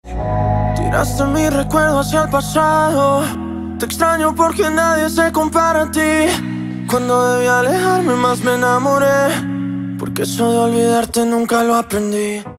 Tiraste mi recuerdo hacia el pasado. Te extraño porque nadie se compara a ti. Cuando debí alejarme más me enamoré, porque eso de olvidarte nunca lo aprendí.